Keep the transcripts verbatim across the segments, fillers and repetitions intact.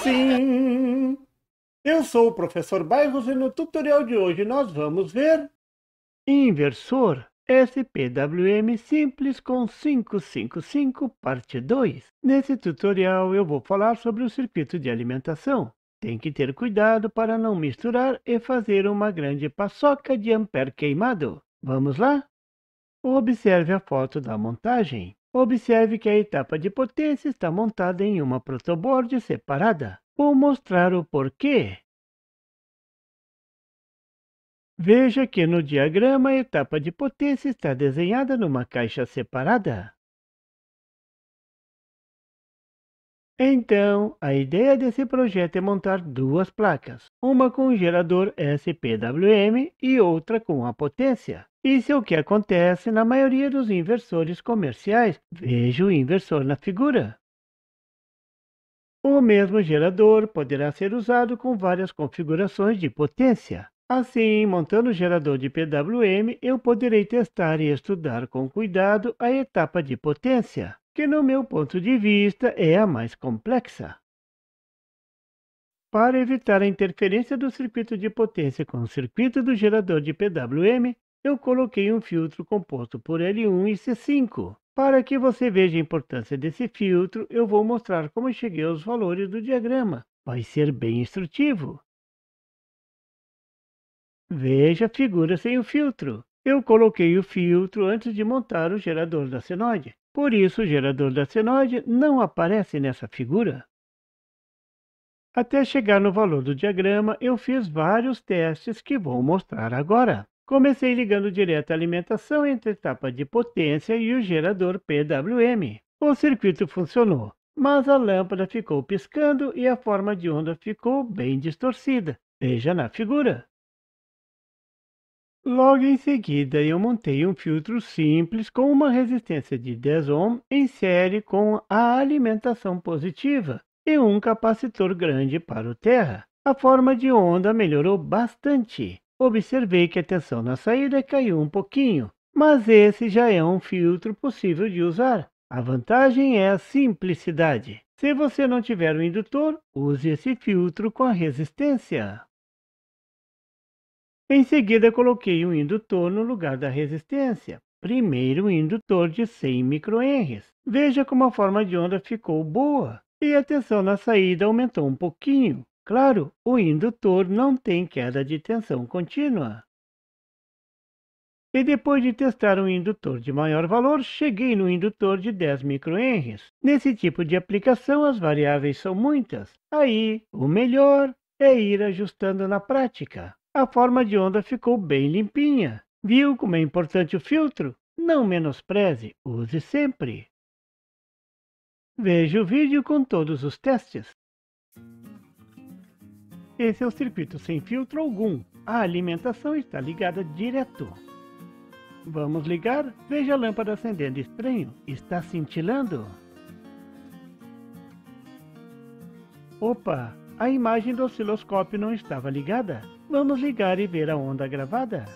sim! Eu sou o professor Bairros e no tutorial de hoje nós vamos ver inversor S P W M simples com quinhentos e cinquenta e cinco, parte dois. Nesse tutorial eu vou falar sobre o circuito de alimentação. Tem que ter cuidado para não misturar e fazer uma grande paçoca de ampere queimado. Vamos lá? Observe a foto da montagem. Observe que a etapa de potência está montada em uma protoboard separada. Vou mostrar o porquê. Veja que no diagrama a etapa de potência está desenhada numa caixa separada. Então, a ideia desse projeto é montar duas placas, uma com o gerador S P W M e outra com a potência. Isso é o que acontece na maioria dos inversores comerciais. Veja o inversor na figura. O mesmo gerador poderá ser usado com várias configurações de potência. Assim, montando o gerador de P W M, eu poderei testar e estudar com cuidado a etapa de potência, que no meu ponto de vista é a mais complexa. Para evitar a interferência do circuito de potência com o circuito do gerador de P W M, eu coloquei um filtro composto por L um e C cinco. Para que você veja a importância desse filtro, eu vou mostrar como cheguei aos valores do diagrama. Vai ser bem instrutivo. Veja a figura sem o filtro. Eu coloquei o filtro antes de montar o gerador da senoide. Por isso, o gerador da senoide não aparece nessa figura. Até chegar no valor do diagrama, eu fiz vários testes que vou mostrar agora. Comecei ligando direto a alimentação entre a etapa de potência e o gerador P W M. O circuito funcionou, mas a lâmpada ficou piscando e a forma de onda ficou bem distorcida. Veja na figura. Logo em seguida, eu montei um filtro simples com uma resistência de dez ohms em série com a alimentação positiva e um capacitor grande para o terra. A forma de onda melhorou bastante. Observei que a tensão na saída caiu um pouquinho, mas esse já é um filtro possível de usar. A vantagem é a simplicidade. Se você não tiver um indutor, use esse filtro com a resistência. Em seguida, coloquei um indutor no lugar da resistência. Primeiro, um indutor de cem microhenries. Veja como a forma de onda ficou boa. E a tensão na saída aumentou um pouquinho. Claro, o indutor não tem queda de tensão contínua. E depois de testar um indutor de maior valor, cheguei no indutor de dez microhenries. Nesse tipo de aplicação, as variáveis são muitas. Aí, o melhor é ir ajustando na prática. A forma de onda ficou bem limpinha. Viu como é importante o filtro? Não menospreze, use sempre. Veja o vídeo com todos os testes. Esse é o circuito sem filtro algum. A alimentação está ligada direto. Vamos ligar? Veja a lâmpada acendendo estranho. Está cintilando? Opa! A imagem do osciloscópio não estava ligada. Vamos ligar e ver a onda gravada.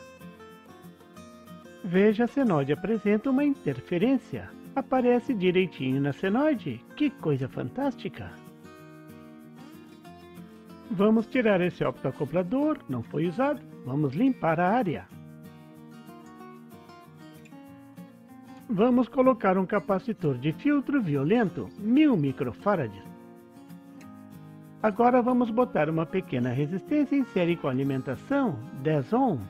Veja, a senoide apresenta uma interferência. Aparece direitinho na senoide. Que coisa fantástica! Vamos tirar esse optoacoplador, não foi usado. Vamos limpar a área. Vamos colocar um capacitor de filtro violento, mil microfarads. Agora vamos botar uma pequena resistência em série com alimentação, dez ohms.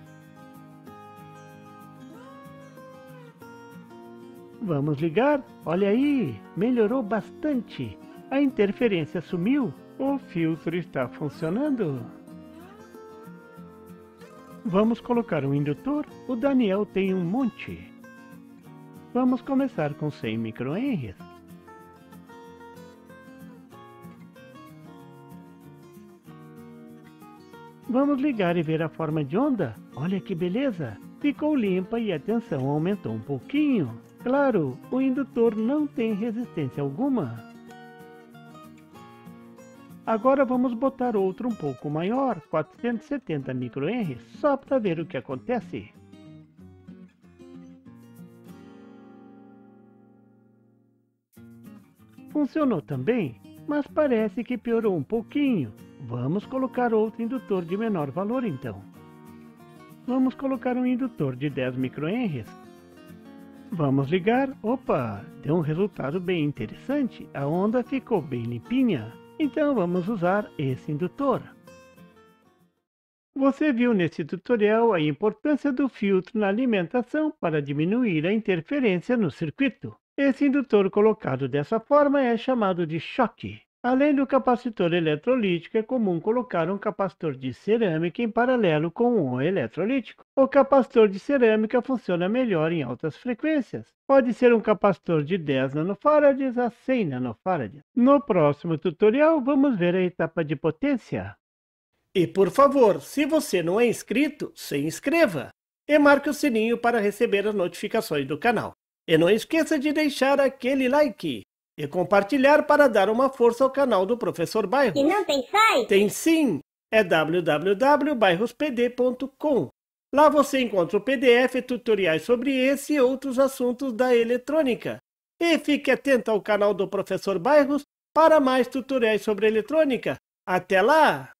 Vamos ligar? Olha aí, melhorou bastante. A interferência sumiu, o filtro está funcionando. Vamos colocar um indutor? O Daniel tem um monte. Vamos começar com cem microhenries. Vamos ligar e ver a forma de onda? Olha que beleza! Ficou limpa e a tensão aumentou um pouquinho. Claro, o indutor não tem resistência alguma. Agora vamos botar outro um pouco maior, quatrocentos e setenta microhenries, só para ver o que acontece. Funcionou também? mas parece que piorou um pouquinho. Vamos colocar outro indutor de menor valor então. Vamos colocar um indutor de dez microhenries. Vamos ligar. Opa, deu um resultado bem interessante. A onda ficou bem limpinha. Então vamos usar esse indutor. Você viu nesse tutorial a importância do filtro na alimentação para diminuir a interferência no circuito. Esse indutor colocado dessa forma é chamado de choque. Além do capacitor eletrolítico, é comum colocar um capacitor de cerâmica em paralelo com o eletrolítico. O capacitor de cerâmica funciona melhor em altas frequências. Pode ser um capacitor de dez nanofarads a cem nanofarads. No próximo tutorial, vamos ver a etapa de potência. E por favor, se você não é inscrito, se inscreva e marque o sininho para receber as notificações do canal. E não esqueça de deixar aquele like e compartilhar para dar uma força ao canal do Professor Bairros. E não tem site? Tem sim, é w w w ponto bairros p d ponto com. Lá você encontra o P D F e tutoriais sobre esse e outros assuntos da eletrônica. E fique atento ao canal do Professor Bairros para mais tutoriais sobre eletrônica. Até lá!